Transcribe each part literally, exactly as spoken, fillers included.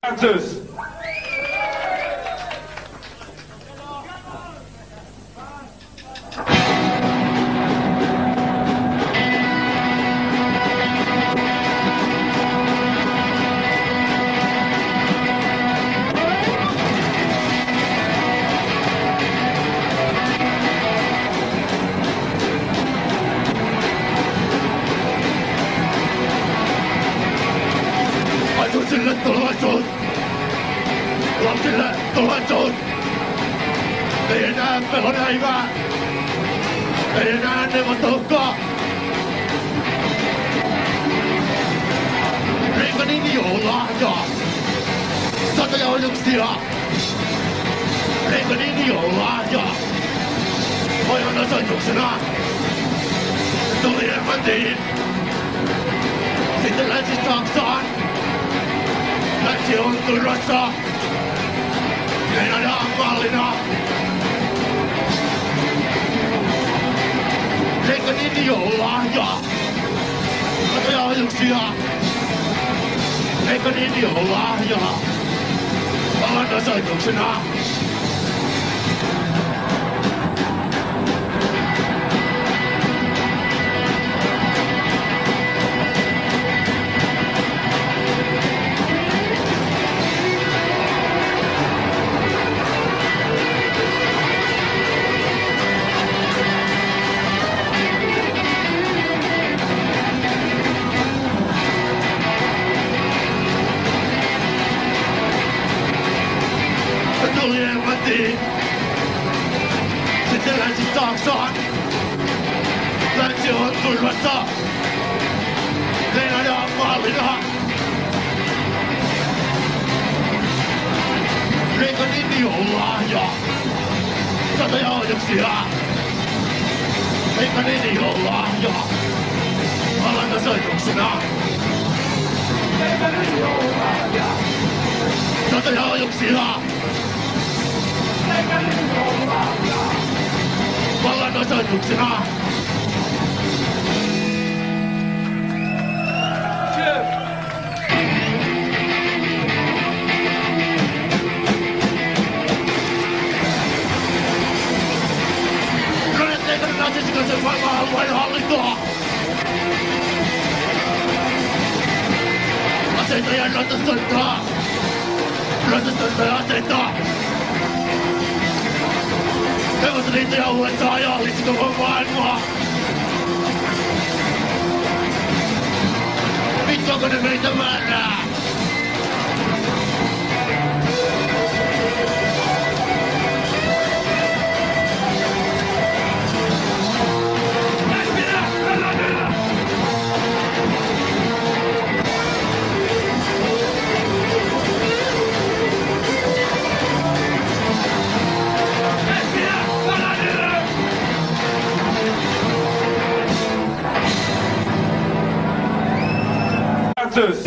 Answers. Aikuisille tulevaisuus, lapsille tulevaisuus. Ei enää pelon häivää, ei enää neuvottelukkaa. Reaganin joululahja, satoja onnuksia. Reaganin joululahja, ajan osoituksena tuli Irlantiin, sitten Länsi-Saksaan. Länsi on turvassa, Venäjä on mallina. Reaganin joululahja, satoja onnuksia. Reaganin joululahja, alan osoituksena. Tuli Irlantiin, sitten Länsi-Saksaan. Länsi on turvassa, Venäjä on mallina. Reaganin joululahja, satoja onnuksia. Reaganin joululahja, alan osoituksena. Reaganin joululahja, satoja onnuksia. Vallan osoituksena. Ranet leikannut natsistikaisen maailman hallintoa. Aseita ja ratastontaa. Ratastontaa ja aseita. Neuvostoliitto ja U S A hallitsi koko maailmaa. Vittuako ne meitä määrää? Answers.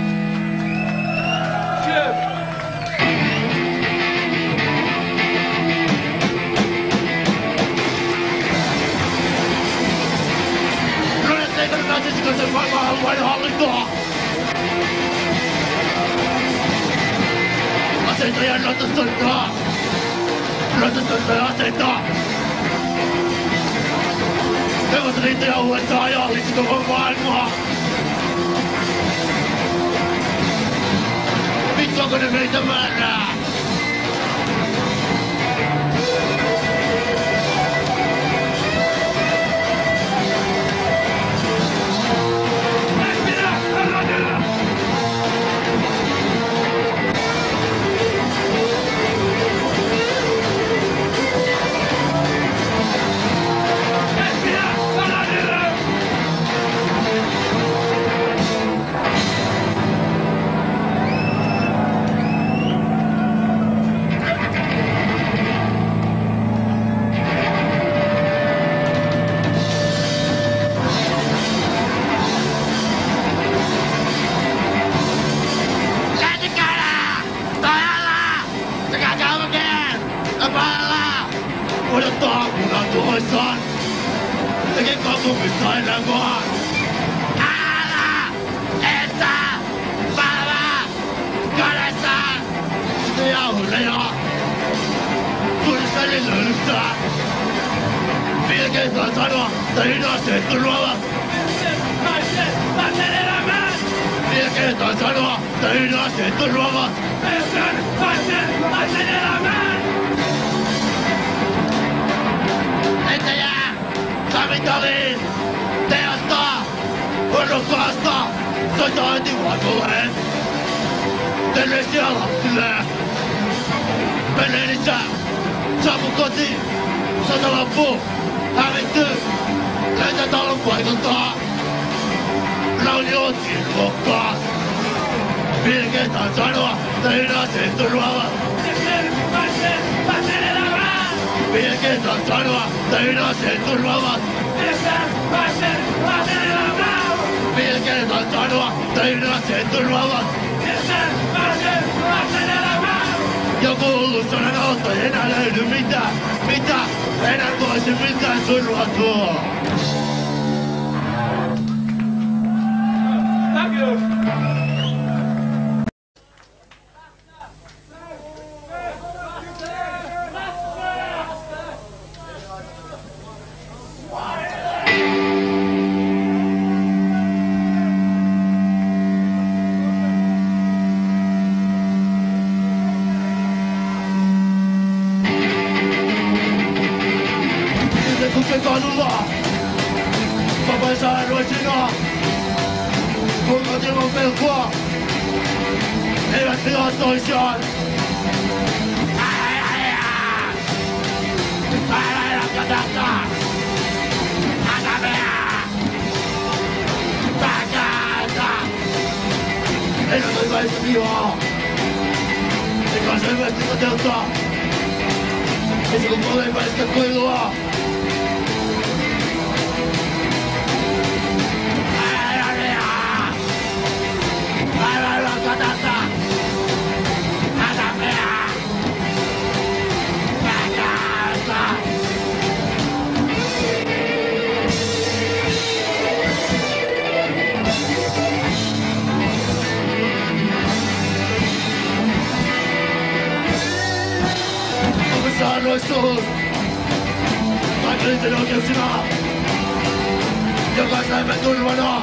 Ranet leikannut natsistikaisen maailman hallintoa. Aseita ja ratastontaa. Ratastontaa ja aseita. Neuvostoliitto ja U S A hallitsi koko maailmaa. Vittuako ne meitä määrää? Odottaa munan tuhoissaan. Tekee kaupungissa elämää. Älä! Et saa! Palvaa! Kadessa! Tulleja! Tulisi välillä löylyttää! Melkein saa sanoa, että ydinaseet turvaavat! Naiset, lasten elämään! Melkein saa sanoa, että ydinaseet turvaavat! Miesten, naisten, lasten elämään! Lentäjä! Kapitaliin! Teasta! Urokkaasta! Soita etivakoleen! Terveisiä lapsille! Menneenissä! Saapu kotiin! Sota loppu! Hävitty! Löytä talon paikalta! Rauni otiin luokkaas! Vilkeetään sanoa, että ydinaseet turvaavat! Miesten, naisten, lasten elämään! Vilkeetään sanoa, että ydinaseet turvaavat! Miesten, naisten, lasten elämään! Vilkeetään sanoa, että ydinaseet turvaavat! Miesten, naisten, lasten elämään! Joku hullu sodan auto ei enää löydy mitään! Mitä? Enää voisi mitään turvatua! Thank you. Kuten kadulla, vapaa sairausina, kulmat ilman pelkoa, eivät vihaa toisiaan. Älä rakka tästä! Älä mene! Pääkääntä! Ei ole toivaista vihaa! Eikä selvästi toteuttaa! Ei sukupuolen välistä koilua! Saannoissuus! Paikallisen oikeuksina! Jokaisemme turvana!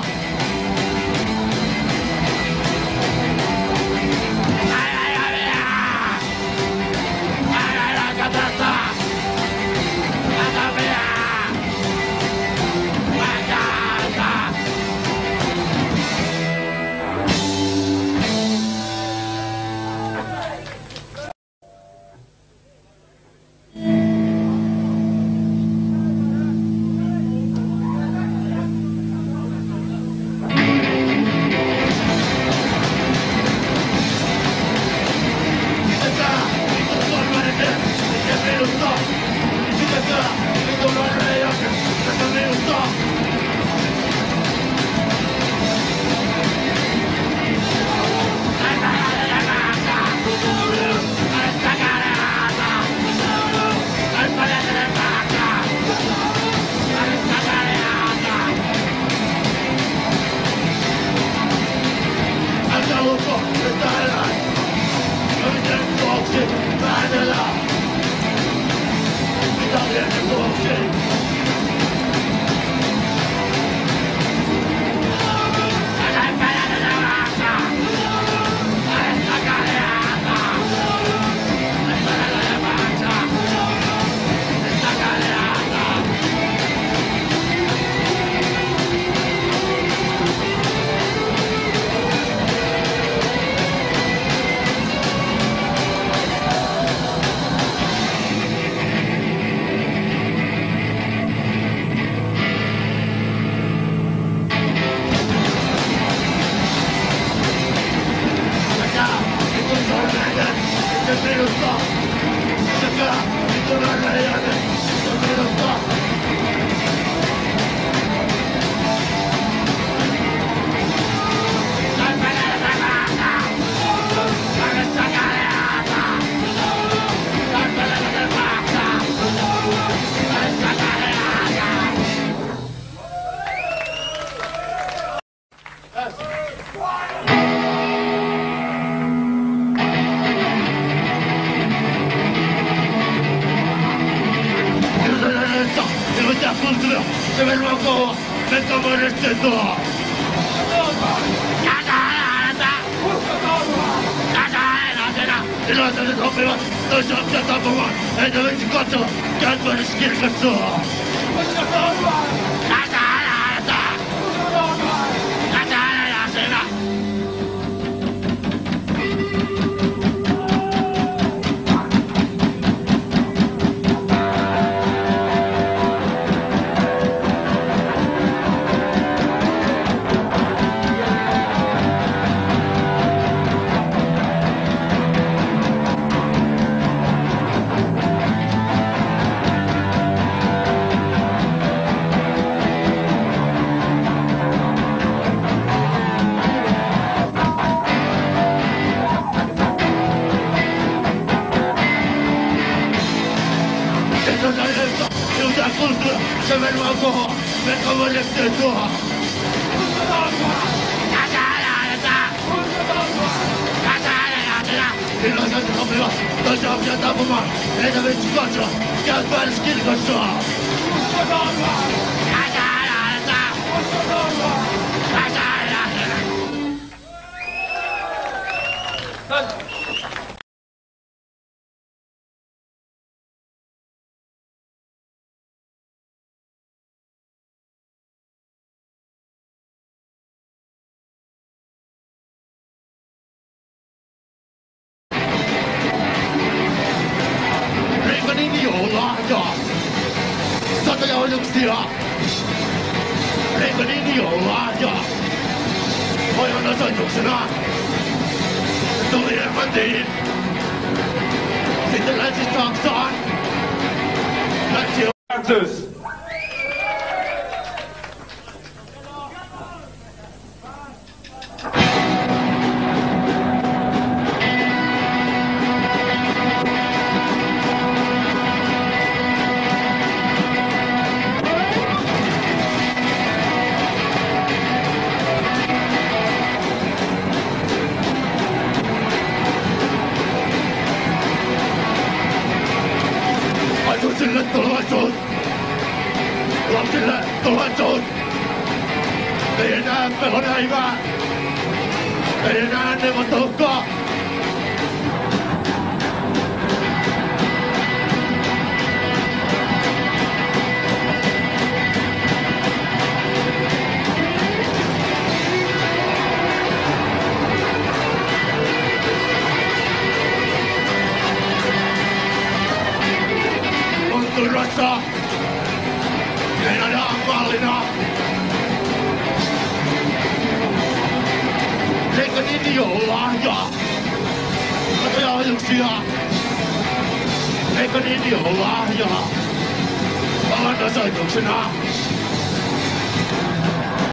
Se verranno me comunistettua. Tilanteet oppivat toisaalta tapumaan, heitä vitsi katsoa, käyttäväydessä kirkassa. Tätä ääntä! Tätä ääntä sinä! Se verran koho, me comunistettua. Tätä ääntä! Tätä ääntä! Tilanteet oppivat toisaalta tapumaan, heitä vitsi katsoa, käyttäväydessä kirkassa. Tätä ääntä! Tätä ääntä! Reaganin joululahja. Satoja onnuksia. Reaganin joululahja. Voiman osoituksena tuli Irlantiin. Sitten Länsi-Saksaan. Länsi... Lapsille tulevaisuus! Lapsille tulevaisuus! Ei enää pelon häivää! Ei enää neuvottelukkaa! Turvassa! Meidän mallina! Reaganin joululahja! Satoja ajatuksia! Reaganin joululahja! Vallan osoituksena!